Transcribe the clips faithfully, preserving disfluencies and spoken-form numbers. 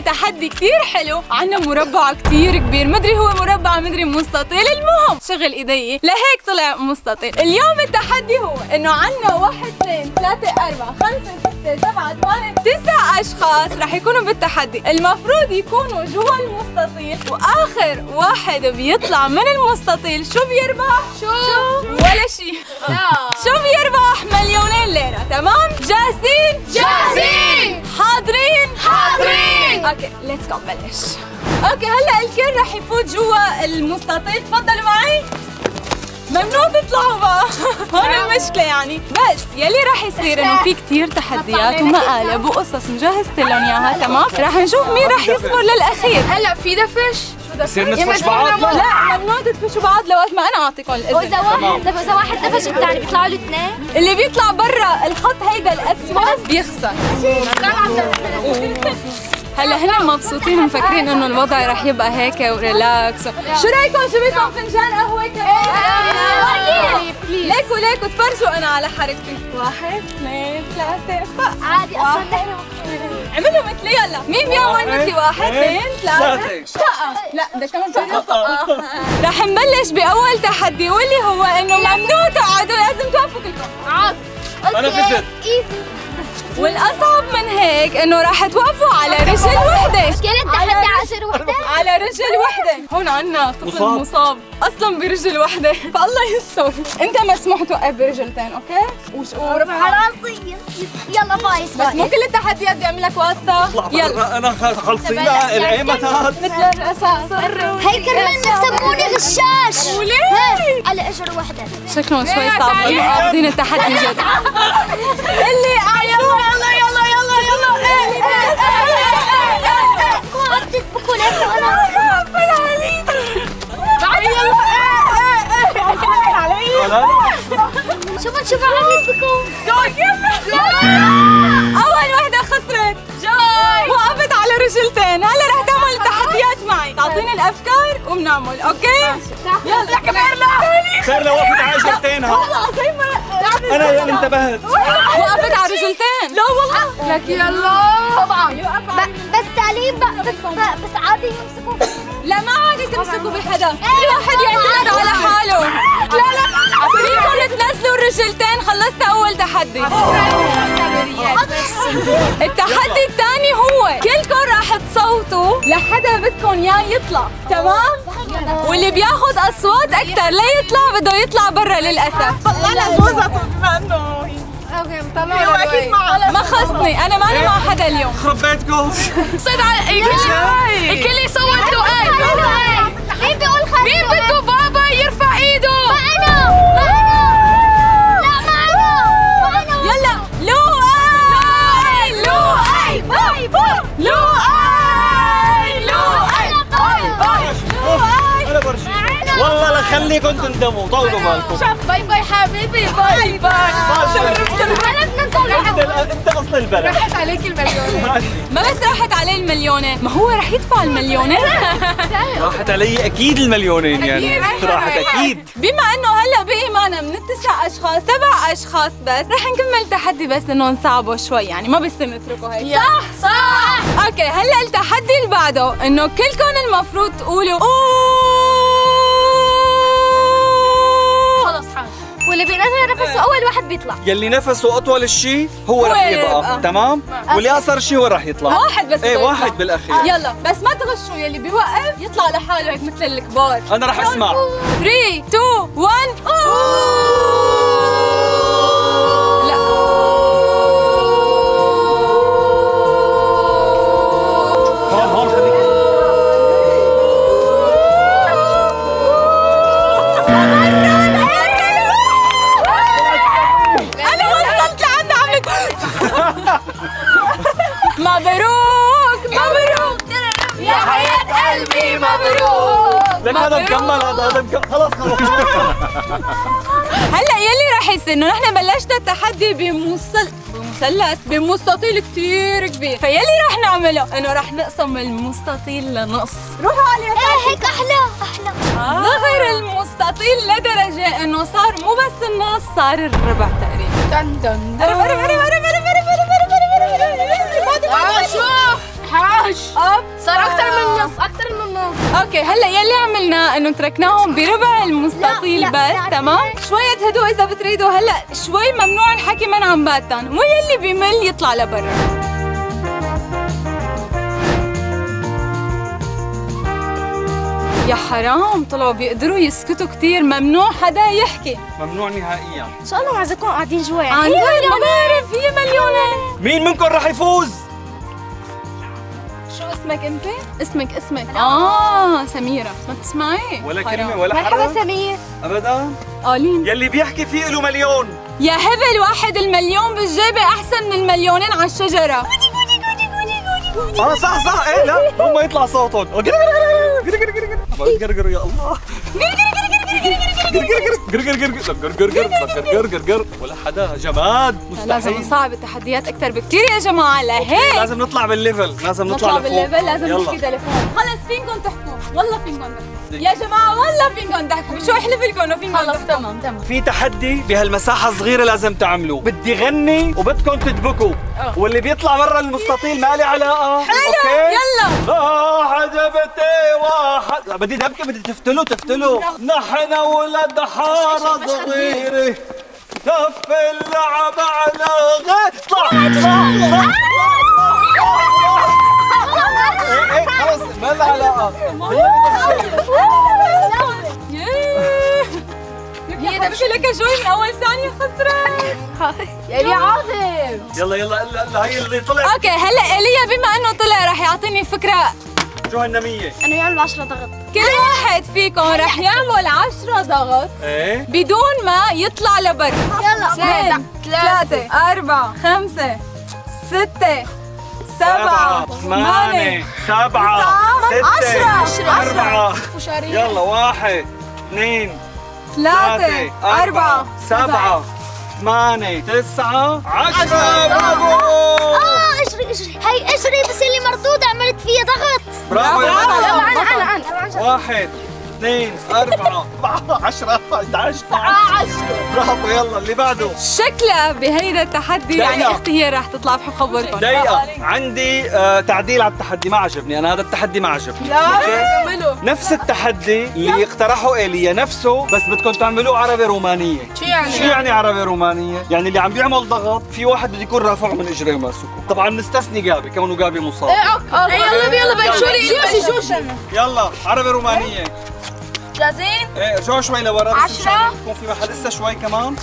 تحدي كتير حلو، عنا مربع كتير كبير، مدري هو مربع مدري مستطيل، المهم شغل ايدي لهيك طلع مستطيل. اليوم التحدي هو انه عنا واحد اثنين ثلاثة أربعة خمسة ستة سبعة ثمانية تسع أشخاص رح يكونوا بالتحدي، المفروض يكونوا جوا المستطيل، وآخر واحد بيطلع من المستطيل شو بيربح؟ شو؟ ولا شيء. شو بيربح؟ مليونين ليرة، تمام؟ جاهزين؟ جاهزين. حاضرين؟ حاضرين. اوكي ليتس جو نبلش. اوكي هلا الكل رح يفوت جوا المستطيل، تفضلوا معي. ممنوع تطلعوا بقى. هون المشكلة يعني، بس يلي رح يصير انه في كثير تحديات ومقالب وقصص مجهزت لهم اياها، تمام؟ رح نشوف مين رح يصبر للأخير. هلا في دفش؟ بصير ندفش بعض؟ لا لا ممنوع تدفشوا بعض لوقت ما انا اعطيكم الاذن. واذا واحد اذا واحد دفش الثاني بيطلعوا له اثنين؟ اللي بيطلع برا الخط هيدا الاسود بيخسر. هلا هن مبسوطين ومفكرين انه الوضع رح يبقى هيك وريلاكس. شو رايكم شو بدكم فنجان قهوه كمان؟ ليكوا ليكوا تفرجوا انا على حركتي. واحد اثنين ثلاثة فق عادي اصلا نحن عملوا مثلي. يلا مين بيعمل مثلي؟ واحد اثنين ثلاثة لا لا بدك كمان فق. رح نبلش باول تحدي واللي هو انه ممنوع تقعدوا، لازم توقفوا كلكم. عاد انا فزت. والاصعب من هيك انه راح توقفوا على رجل وحده. كانت تحدي عشر وحده على رجل وحده. هون عنا طفل مصاب, مصاب. اصلا برجل وحده، فالله يستر. انت مسموح توقف برجلتين، اوكي؟ وش راسي. يلا فايز بس مو كل التحديات بدي اعمل لك واسطه. يلا انا خلصينا العيمتات مثل الرصاص. هي كرمال بتسموني غشاش. وليه؟ على اجر وحده. شكلهم شوي صعب قاعدين التحدي جد. اللي يلا يلا يلا يلا يلا. ايه ايه ايه ما بتسبقوا لك وانا خافت علي. بعد يلا ايه ايه ايه علي. شوفوا شوفوا عم يسبقوا. جوي يلا. اول وحده خسرت. جوي وقفت على رجلتين. هلا رح تعمل التحديات معي، تعطيني الافكار وبنعمل. اوكي يلا كبرنا. خير لو وقفت على رجلتينها. انا اللي انتبهت. وقفت على رجلتين. لا والله لك يلا. طبعا بس تعليم بقى. بس بس عادي يمسكوا. لا ما عادي تمسكوا بحدا، كل واحد يعتمد على حاله. لا لا لا فيكم تنزلوا الرجلتين. خلصت اول تحدي. التحدي الثاني هو كلكم راح تصوتوا لحدا بدكم اياه يطلع، تمام؟ واللي بياخذ اصوات اكثر ليطلع بده يطلع برا للاسف. طلعنا جوزة منه. اوكي طلعوا اكيد معه. ما خصني، انا ماني مع حدا اليوم. خربيتكم. صيد على الكل يصوت له. اي مين بيقول خمسة؟ مين بده بابا يرفع ايده؟ معنا معنا. لا معنا معنا. يلا لؤي لؤي باي باي لؤي لؤي باي باي لؤي. انا برجي والله لا خليكم تندموا. طولوا بالكم. باي باي حبيبي. باي باي. حلفنا نطلع. انت اصل البلد. راحت عليك المليون. ما بس راحت عليه المليونة، ما هو رح يدفع المليونة. راحت علي اكيد المليونين يعني. راحت اكيد. بما انه هلا بقي معنا من التسع اشخاص سبع اشخاص بس، رح نكمل تحدي بس انه نصعبه شوي يعني، ما بصير نتركه هيك. صح صح. اوكي هلا التحدي اللي بعده انه كلكم المفروض تقولوا خلص حاج. واللي بينزل نفسه اول واحد بيطلع. يلي نفسه اطول الشيء هو هو رح يبقى, يبقى. تمام؟ واللي اقصر شيء هو رح يطلع. واحد بس. ايه بده واحد يطلع. بالاخير. يلا بس ما تغشوا، يلي بيوقف يطلع لحاله هيك مثل الكبار. انا رح اسمع. ثلاثة اثنين واحد. لا هون هون خليك. انا وصلت لعند عمك. مبروك مبروك يا حياة قلبي مبروك. لك هذا مكمل. هذا هذا مكمل. خلص خلص. هلا يلي رح يصير انه نحن بلشنا التحدي بمسل بمثلث بمستطيل كثير كبير، فيلي رح نعمله انه رح نقسم المستطيل لنص. روحوا على اليسار. ايه هيك احلى احلى. صغر المستطيل لدرجه انه صار مو بس النص، صار الربع تقريبا. دن دن دن. قرب قرب قرب قرب قرب قرب قرب قرب قرب قرب. شوف حاج. اه اوكي هلا يلي عملناه انه تركناهم بربع المستطيل لا، لا، بس. لا، تمام. شوية هدوء اذا بتريدوا. هلا شوي ممنوع الحكي من عم باتن، ويلي بيمل يطلع لبرا. يا حرام طلعوا بيقدروا يسكتوا كثير. ممنوع حدا يحكي. ممنوع نهائيا. ان شاء الله معزكم قاعدين جوا عن يعني. جد ما بعرف. هي مليونة. مين منكم رح يفوز؟ شو اسمك انت؟ اسمك اسمك اه سميرة. ما بتسمعي؟ ولا حرام. كلمة ولا مرحبا حرف؟ سمير. ابدا. قالين يلي بيحكي فيه له مليون. يا هبل واحد المليون بالجيبة احسن من المليونين على الشجرة. اه صح صح. ايه لا هم يطلع صوتهم. قرقر قرقر يا الله. قرقر ولا حدا جماد لازم مستحيل. نصعب التحديات اكثر بكثير يا جماعة. لهيك لازم نطلع بالليفل. لازم نطلع نطلع لفوق. بالليفل. لازم يلا. نحكي تليفون. خلص فينكم تحكوا. والله فينكم تحكوا يا جماعة. والله فينكم تحكوا. شو احلف لكم انه فينكم خلص تحكوا. تمام تمام. في تحدي بهالمساحة الصغيرة لازم تعملوه. بدي غني وبدكم تدبكوا، واللي بيطلع برا المستطيل ما لي علاقة. حلو. اوكي؟ يلا. واحد بتي واحد. بدي دبكة. بدي تفتلوا تفتلوا. نحن ولد حارة صغيرة دف اللعب على غير. اطلع اطلع. ايه ايه خلص ما لها علاقة. هي دبكة لك شوي من اول ثانية. خسران يا عاطف. يلا يلا الا الا هي اللي طلع. اوكي هلا ايليا بما انه طلع رح يعطيني فكرة. جهنمية. انه يعمل عشرة ضغط. كل واحد فيكم رح يعمل عشرة ضغط ايه بدون ما يطلع لبرا. يلا. اثنين ثلاثة أربعة خمسة ستة سبعة ثمانية سبعة عشرة ستة أربعة. يلا واحد اثنين ثلاثة أربعة سبعة ثمانية تسعة عشرة. برافو. اه اشري اشري. هي اشري بس اللي مردود عملت فيها ضغط. برافو يا يلا مدى. انا انا انا. واحد اثنين أربعة أربعة عشرة أحد عشر. برافو. يلا اللي بعده. شكلها بهيدا التحدي دقيقة. يعني اختي هي رح تطلع بخبركم. دقيقة عندي آه تعديل على التحدي. ما عجبني أنا هذا التحدي. ما عجبني. أوكي؟ كملوا. نفس التحدي اللي اقترحه ايليا نفسه، بس بدكم تعملوه عربي رومانية. شو يعني؟ شو يعني عربي رومانية؟ يعني اللي عم بيعمل ضغط في واحد بده يكون رافعه من اجريه وماسكه. طبعا نستثني جابي كونه جابي مصاب. اوكي يلا يلا بلشوا شوشي شوشي. يلا عربي رومانية. جاهزين؟ ايه ارجعوا شوي لورا بس عشرة. مشان يكون في محل. لسه شوي كمان.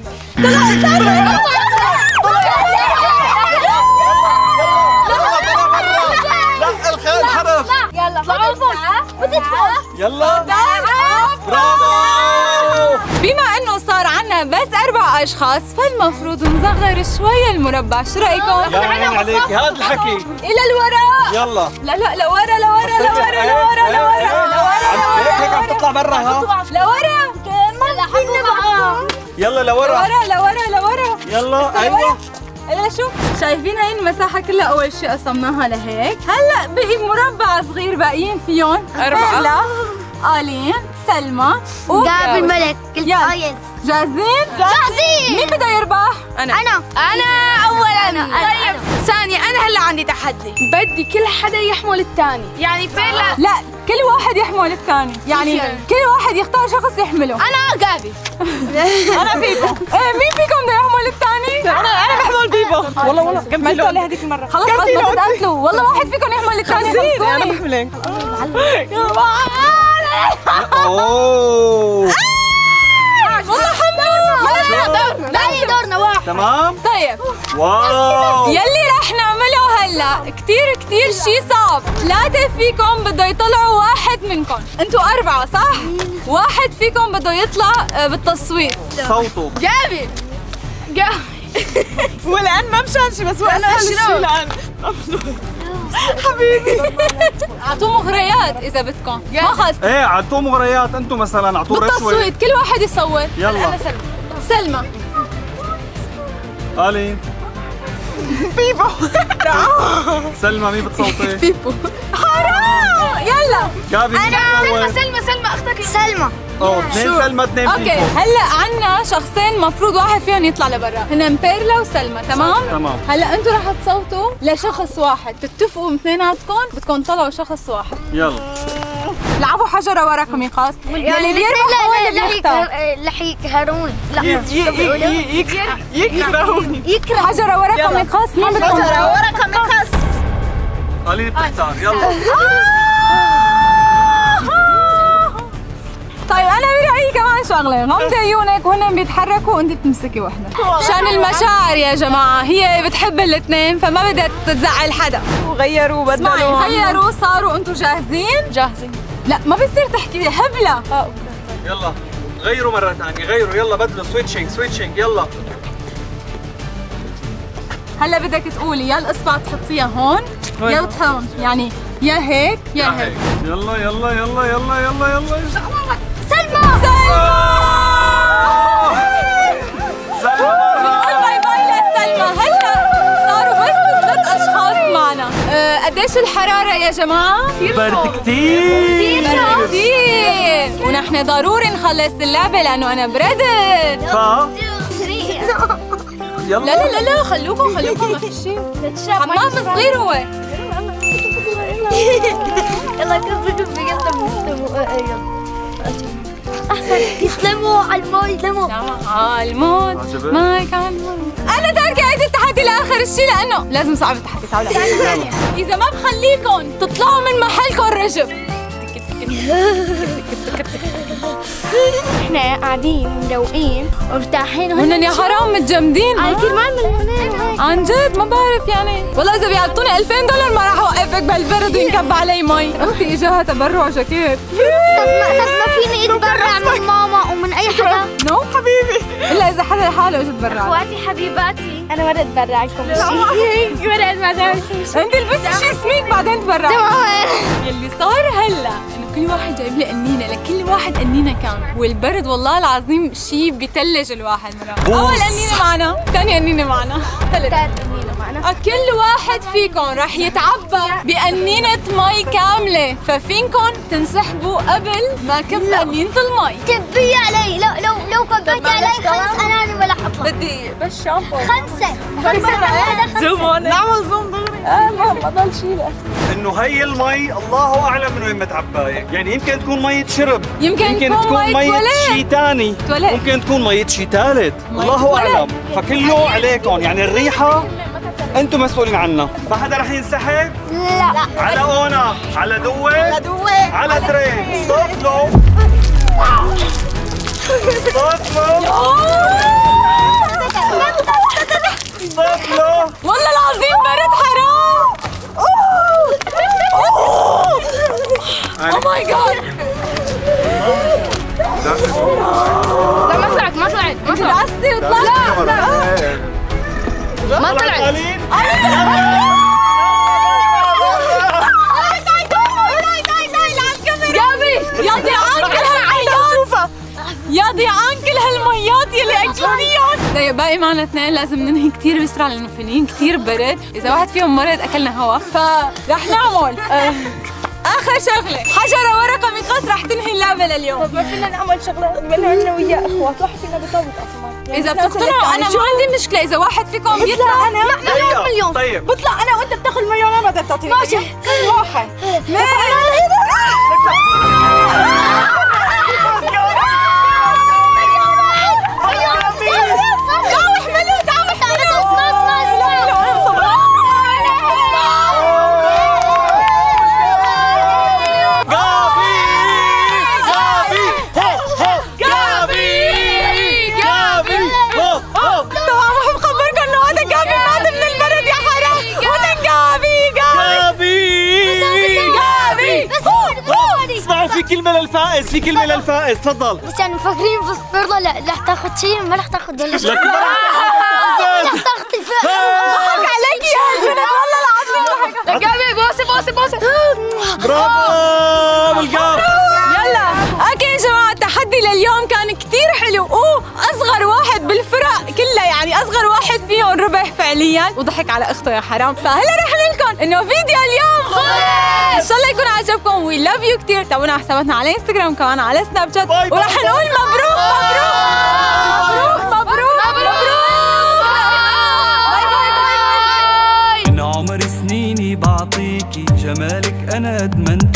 لا الخيل حرف. يلا طلعوا فوق. بدي فوق. يلا برافو. بما انه صار عنا بس اربع اشخاص فالمفروض نصغر شوي المربع. شو رايكم؟ يا عين عليك هذا الحكي. الى الوراء. يلا لا لا لورا لورا لورا لورا لورا لورا. هيك هيك عم تطلع برا. ها لورا. يلا حبوا بقى. يلا لورا. لورا لورا لورا. يلا ايوه. لا شوف شايفين هاي المساحة كلها أول شيء قسمناها لهيك. هلا بقي مربع صغير باقيين فيهم أربعة. لا آلين سلمى جاب الملك يلا. الفايز. جاهزين؟ جاهزين. مين بده يربح؟ انا انا أنا أول أنا. طيب ثانية أنا هلا عندي تحدي. بدي كل حدا يحمل الثاني. يعني فين لا لا كل واحد يحمل الثاني. يعني كل واحد يختار شخص يحمله. أنا جابي. أنا بيبو. إيه مين فيكم بده يحمل الثاني؟ أنا أنا بحمل بيبو. والله والله كملوا عليه هذيك المرة. خلص خلص ما تتقاتلوا. والله واحد فيكم يحمل الثاني. أنا بحملك. اوه والله حملوا. لا هي دورنا واحد. تمام. طيب واو. يلي رح نعمله هلا كتير كتير شي صعب. ثلاثة فيكم بده يطلعوا واحد منكم. انتوا أربعة صح؟ واحد فيكم بده يطلع آه، بالتصويت. صوته. جابي جابي والان ما مشان شي بس هو اسهل شيء الان. حبيبي اعطوه مغريات اذا بدكم. ما خلص ايه اعطوه مغريات. انتم مثلا اعطوه رشوه. بالتصويت كل واحد يصوت. يلا. أنا سلمى. سلمى آلين. بيبو. سلمى مين بتصوتي؟ بيبو. حرام. يلا جابي مين بتصوت؟ سلمى سلمى اختك سلمى. اوه اثنين سلمى اثنين اوكي بيبو. هلا عنا شخصين مفروض واحد فيهم يطلع لبرا. هن بيرلا وسلمى. تمام تمام. هلا انتم رح تصوتوا لشخص واحد. تتفقوا اثنيناتكم بدكم تطلعوا شخص واحد. يلا العبوا حجر ورقة مقص. يعني اللي بيربح هو اللي بيختار. رح يكهرون. لا يكرهوني. يكره. حجر ورقة مقص. مين بدكم؟ حجر ورقة مقص. خليني بتختار يلا. طيب انا برايي كمان شغله، غمضي عيونك وهن بيتحركوا وانت بتمسكي وحده عشان المشاعر يا جماعه. هي بتحب الاثنين فما بدها تزعل حدا. وغيروا بدلوا. اسمعي غيروا صاروا. انتم جاهزين؟ جاهزين. لا ما بصير تحكي هبله. اه يلا غيروا مرة ثانية، غيروا يلا بدلوا سويتشنج سويتشنج يلا. هلا بدك تقولي يا الاصبع تحطيها هون يا هون، يعني يا هيك يا هيك. يلا يلا يلا يلا يلا يلا. سلمى. سلمى باي باي لسلمى. هلا صاروا بس ثلاث اشخاص معنا. أه قديش الحرارة يا جماعة؟ برد كثير برد كثير ونحن ضروري نخلص اللعبة لأنه أنا بردت. ف يلا. لا لا لا لا خلوكم خلوكم ما في شيء. حمام صغير هو. يلا كفي كفي يسلموا يسلموا. احسن يسلموا على الموت يسلموا على الموت. مايك على الموت. انا تاركه عيد التحدي لاخر الشيء لانه لازم صعب التحدي. تعالوا اذا ما بخليكم تطلعوا من محلكم رجب. احنا قاعدين مروقين ومرتاحين وهن يا حرام متجمدين. على كرمال من عن جد ما بعرف يعني. والله اذا بيعطوني ألفين دولار ما راح اوقفك بالبرد وينكب علي مي. اختي اجاها تبرع جاكيت. طب ما طب ما فيني اتبرع من ماما ومن اي حدا؟ نو حبيبي الا اذا حدا لحاله اجى تبرع. اخواتي حبيباتي انا مرة اتبرع لكم شيء. مرة ما تعمل شيء. انت البسي شيء سميك بعدين تبرع. تمام. يلي صار هلا انه كل واحد جايب لي قنينه، لكل واحد قنينه كان، والبرد والله العظيم شيء بتلج الواحد مرة. اول قنينه معنا، ثاني قنينه معنا، ثالث قنينه معنا. كل واحد فيكم رح يتعبى بقنينه مي كامله، ففينكم تنسحبوا قبل ما كب قنينه المي. كبي علي. لو لو لو كبيتي علي خمس اناني ولا حطها. بدي بس شامبو. خمسة خمسة. زوم نعمل زوم دغري. اه ما ضل شيء. انه هي المي الله اعلم من وين متعبايه، يعني يمكن تكون مية شرب، يمكن, يمكن تكون مية شيء ثاني، ممكن تكون مية شيء ثالث، الله اعلم. فكله عليكم، يعني الريحة انتم مسؤولين عنها. ما حدا رح ينسحب؟ لا. على اونا، على دوة، على دوة، على ترين. ستوب له ستوب له ستوب له. والله العظيم برد حرام. اوه ماي جاد. لا ما طلعت ما طلعت ما طلعت. دعستي وطلعت. لا ما طلعت. يا ضيعان كل هالميات، يا ضيعان كل هالميات يلي اكلتيهم. طيب باقي معنا اثنين لازم ننهي كثير بسرعه لانه فنين كثير برد، اذا واحد فيهم مرض اكلنا هوا، فرح نعمل اخر شغله حجره ورقه مقص رح تنهي اللعبه لليوم. طب ما فينا نعمل شغله بيننا انا وياه اخوات، واحد فينا بطابق اصلا. اذا بتقتنعوا انا ما عندي مشكله، اذا واحد فيكم بيطلع انا مليون مليون. طيب بطلع انا وانت بتاخذ مليون. ما بدك تعطيني ماشي. كل واحد. في كلمة للفائز، في كلمة للفائز، تفضل. بس يعني مفكرين بالله لا رح تاخذ شيء ما رح تاخذ ولا شيء. لك رح تاخذ الفائز. ضحك عليك يا البنت والله العظيم. ضحك. جابي بوسي بوسي بوسي. برافو بالقاف. يلا اوكي يا جماعه التحدي لليوم كان كثير حلو. اوه اصغر واحد بالفرق كلها، يعني اصغر واحد فيهم ربح فعليا وضحك على اخته يا حرام. فهلا رح لكم انه فيديو اليوم خلص. ان شاء الله يكون عجبكم. وي لاف يو كثير. تابعونا على حساباتنا على انستغرام كمان على سناب شات، ورح نقول مبروك مبروك مبروك مبروك مبروك. باي باي باي. من عمر سنيني بعطيكي جمالك انا ادمنت